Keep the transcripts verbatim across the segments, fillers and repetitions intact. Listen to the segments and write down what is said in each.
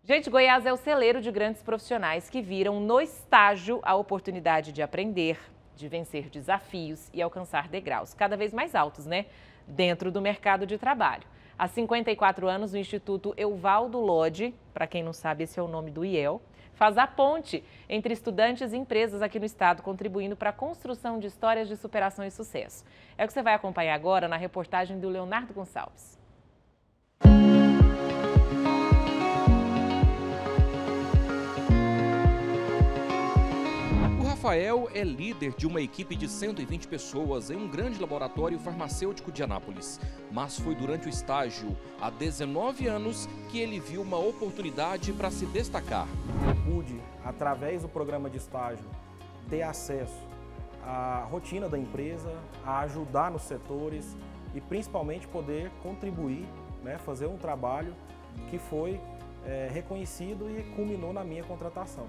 Gente, Goiás é o celeiro de grandes profissionais que viram no estágio a oportunidade de aprender, de vencer desafios e alcançar degraus cada vez mais altos, né? Dentro do mercado de trabalho. Há cinquenta e quatro anos, o Instituto Evaldo Lodge, para quem não sabe, esse é o nome do I E L, faz a ponte entre estudantes e empresas aqui no estado, contribuindo para a construção de histórias de superação e sucesso. É o que você vai acompanhar agora na reportagem do Leonardo Gonçalves. Rafael é líder de uma equipe de cento e vinte pessoas em um grande laboratório farmacêutico de Anápolis. Mas foi durante o estágio, há dezenove anos, que ele viu uma oportunidade para se destacar. Eu pude, através do programa de estágio, ter acesso à rotina da empresa, a ajudar nos setores e principalmente poder contribuir, né, fazer um trabalho que foi é, reconhecido e culminou na minha contratação.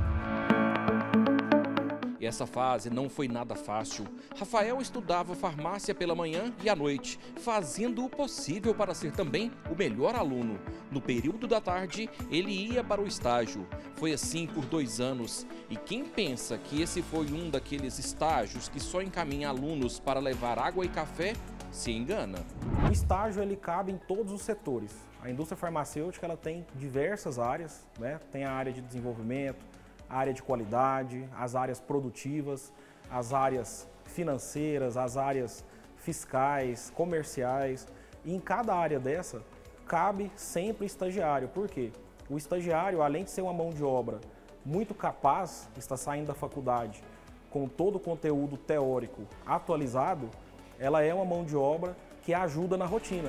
E essa fase não foi nada fácil. Rafael estudava farmácia pela manhã e à noite, fazendo o possível para ser também o melhor aluno. No período da tarde, ele ia para o estágio. Foi assim por dois anos. E quem pensa que esse foi um daqueles estágios que só encaminha alunos para levar água e café, se engana. O estágio ele cabe em todos os setores. A indústria farmacêutica ela tem diversas áreas, né? Tem a área de desenvolvimento, a área de qualidade, as áreas produtivas, as áreas financeiras, as áreas fiscais, comerciais. E em cada área dessa, cabe sempre estagiário. Por quê? O estagiário, além de ser uma mão de obra muito capaz, está saindo da faculdade com todo o conteúdo teórico atualizado, ela é uma mão de obra que ajuda na rotina.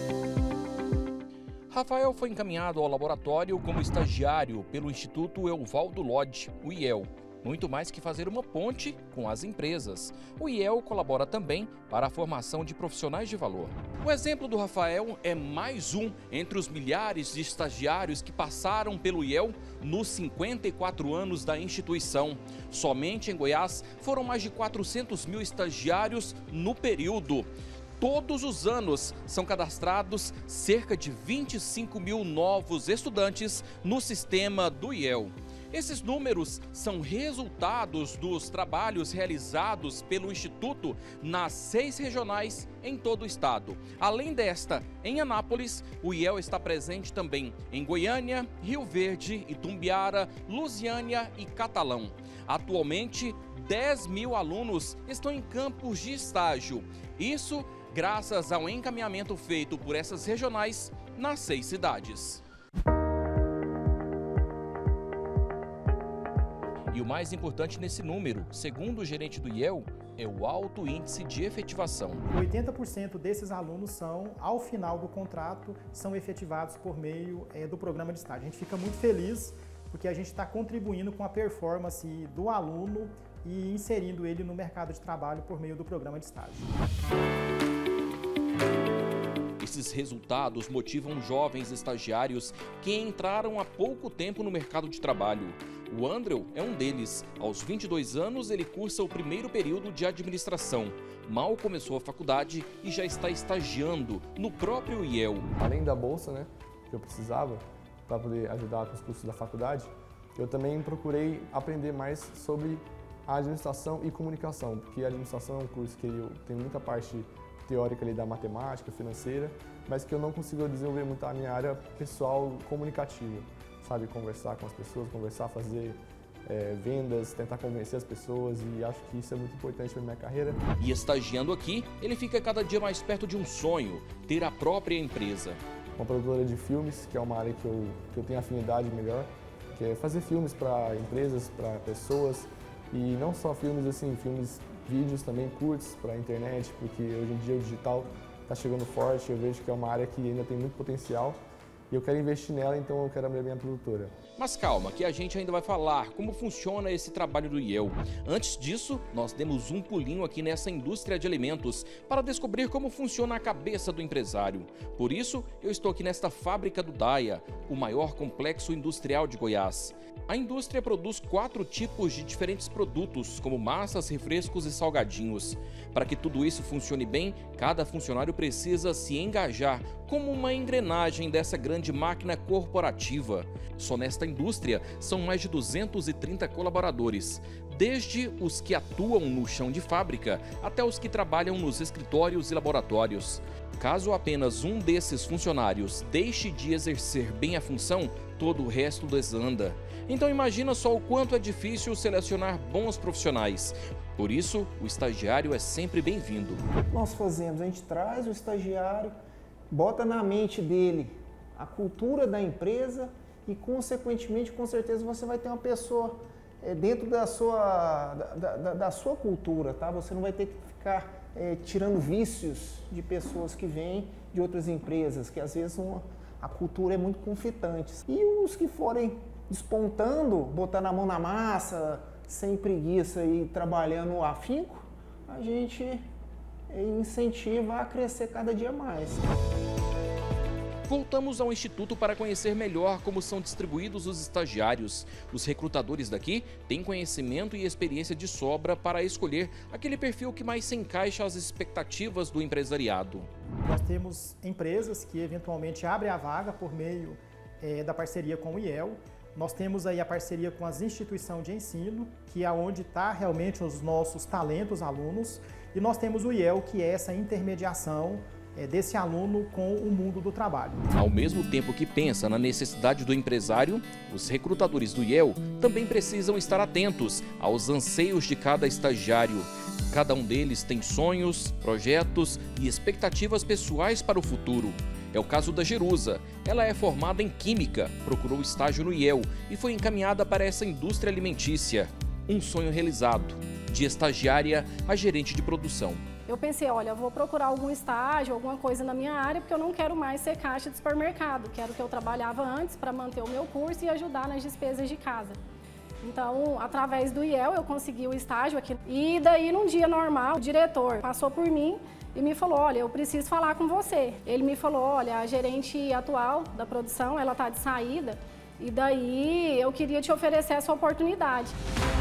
Rafael foi encaminhado ao laboratório como estagiário pelo Instituto Evaldo Lodge, o I E L. Muito mais que fazer uma ponte com as empresas. O I E L colabora também para a formação de profissionais de valor. O exemplo do Rafael é mais um entre os milhares de estagiários que passaram pelo I E L nos cinquenta e quatro anos da instituição. Somente em Goiás foram mais de quatrocentos mil estagiários no período. Todos os anos são cadastrados cerca de vinte e cinco mil novos estudantes no sistema do I E L. Esses números são resultados dos trabalhos realizados pelo Instituto nas seis regionais em todo o estado. Além desta, em Anápolis, o I E L está presente também em Goiânia, Rio Verde, Itumbiara, Lusiânia e Catalão. Atualmente, dez mil alunos estão em campos de estágio. Isso graças ao encaminhamento feito por essas regionais nas seis cidades. E o mais importante nesse número, segundo o gerente do I E L, é o alto índice de efetivação. oitenta por cento desses alunos são, ao final do contrato, são efetivados por meio é, do programa de estágio. A gente fica muito feliz porque a gente está contribuindo com a performance do aluno e inserindo ele no mercado de trabalho por meio do programa de estágio. Esses resultados motivam jovens estagiários que entraram há pouco tempo no mercado de trabalho. O Andrew é um deles. Aos vinte e dois anos, ele cursa o primeiro período de administração. Mal começou a faculdade e já está estagiando no próprio I E L. Além da bolsa, né, que eu precisava para poder ajudar com os custos da faculdade, eu também procurei aprender mais sobre a administração e comunicação, porque a administração é um curso que eu tenho muita parte teórica ali da matemática, financeira, mas que eu não consigo desenvolver muito a minha área pessoal comunicativa, sabe? Conversar com as pessoas, conversar, fazer é, vendas, tentar convencer as pessoas, e acho que isso é muito importante para minha carreira. E estagiando aqui, ele fica cada dia mais perto de um sonho, ter a própria empresa. Uma produtora de filmes, que é uma área que eu, que eu tenho afinidade melhor, que é fazer filmes para empresas, para pessoas, e não só filmes assim, filmes, vídeos também curtos para a internet, porque hoje em dia o digital está chegando forte, eu vejo que é uma área que ainda tem muito potencial e eu quero investir nela, então eu quero abrir a minha produtora. Mas calma, que a gente ainda vai falar como funciona esse trabalho do I E L. Antes disso, nós demos um pulinho aqui nessa indústria de alimentos para descobrir como funciona a cabeça do empresário. Por isso, eu estou aqui nesta fábrica do Daia, o maior complexo industrial de Goiás. A indústria produz quatro tipos de diferentes produtos, como massas, refrescos e salgadinhos. Para que tudo isso funcione bem, cada funcionário precisa se engajar como uma engrenagem dessa grande grande máquina corporativa. Só nesta indústria são mais de duzentos e trinta colaboradores, desde os que atuam no chão de fábrica até os que trabalham nos escritórios e laboratórios. Caso apenas um desses funcionários deixe de exercer bem a função, todo o resto desanda. Então imagina só o quanto é difícil selecionar bons profissionais. Por isso, o estagiário é sempre bem-vindo. Nós fazemos, a gente traz o estagiário, bota na mente dele a cultura da empresa e, consequentemente, com certeza você vai ter uma pessoa é, dentro da sua, da, da, da sua cultura, tá? Você não vai ter que ficar é, tirando vícios de pessoas que vêm de outras empresas, que às vezes uma, a cultura é muito conflitante. E os que forem despontando, botando a mão na massa, sem preguiça e trabalhando no afinco, a gente incentiva a crescer cada dia mais. Voltamos ao Instituto para conhecer melhor como são distribuídos os estagiários. Os recrutadores daqui têm conhecimento e experiência de sobra para escolher aquele perfil que mais se encaixa às expectativas do empresariado. Nós temos empresas que eventualmente abrem a vaga por meio é, da parceria com o I E L. Nós temos aí a parceria com as instituições de ensino, que é onde está realmente os nossos talentos alunos. E nós temos o I E L, que é essa intermediação é, desse aluno com o mundo do trabalho. Ao mesmo tempo que pensa na necessidade do empresário, os recrutadores do I E L também precisam estar atentos aos anseios de cada estagiário. Cada um deles tem sonhos, projetos e expectativas pessoais para o futuro. É o caso da Jerusa. Ela é formada em Química, procurou estágio no I E L e foi encaminhada para essa indústria alimentícia. Um sonho realizado, de estagiária a gerente de produção. Eu pensei, olha, eu vou procurar algum estágio, alguma coisa na minha área, porque eu não quero mais ser caixa de supermercado, que era o que eu trabalhava antes para manter o meu curso e ajudar nas despesas de casa. Então, através do I E L, eu consegui o estágio aqui. E daí, num dia normal, o diretor passou por mim e me falou, olha, eu preciso falar com você. Ele me falou, olha, a gerente atual da produção, ela está de saída, e daí eu queria te oferecer essa oportunidade.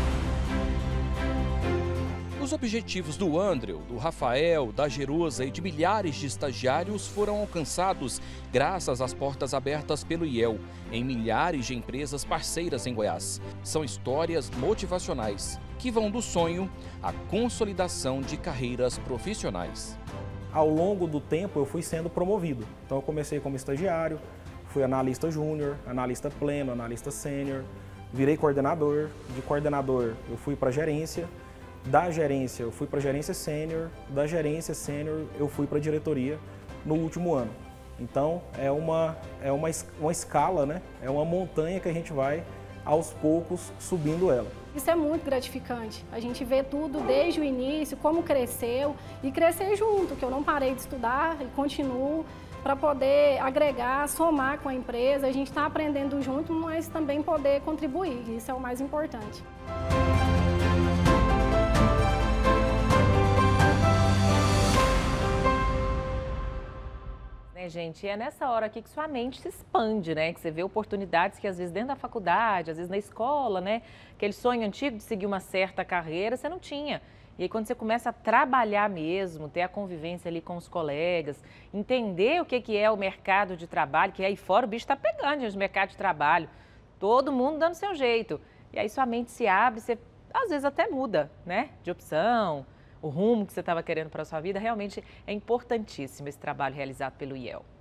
Os objetivos do Andrew, do Rafael, da Jerusa e de milhares de estagiários foram alcançados graças às portas abertas pelo I E L em milhares de empresas parceiras em Goiás. São histórias motivacionais que vão do sonho à consolidação de carreiras profissionais. Ao longo do tempo eu fui sendo promovido. Então eu comecei como estagiário, fui analista júnior, analista pleno, analista sênior, virei coordenador. De coordenador eu fui para gerência. Da gerência eu fui para gerência sênior, da gerência sênior eu fui para diretoria no último ano. Então é uma, é uma, uma escala, né? É uma montanha que a gente vai aos poucos subindo ela. Isso é muito gratificante, a gente vê tudo desde o início, como cresceu e crescer junto, que eu não parei de estudar e continuo para poder agregar, somar com a empresa, a gente está aprendendo junto, mas também poder contribuir, isso é o mais importante. Né, gente? E é nessa hora aqui que sua mente se expande, né? Que você vê oportunidades que às vezes dentro da faculdade, às vezes na escola, né? Aquele sonho antigo de seguir uma certa carreira, você não tinha. E aí quando você começa a trabalhar mesmo, ter a convivência ali com os colegas, entender o que que é o mercado de trabalho, que aí fora o bicho está pegando, gente, o mercado de trabalho. Todo mundo dando seu jeito. E aí sua mente se abre, você às vezes até muda, né? De opção, o rumo que você estava querendo para a sua vida. Realmente é importantíssimo esse trabalho realizado pelo I E L.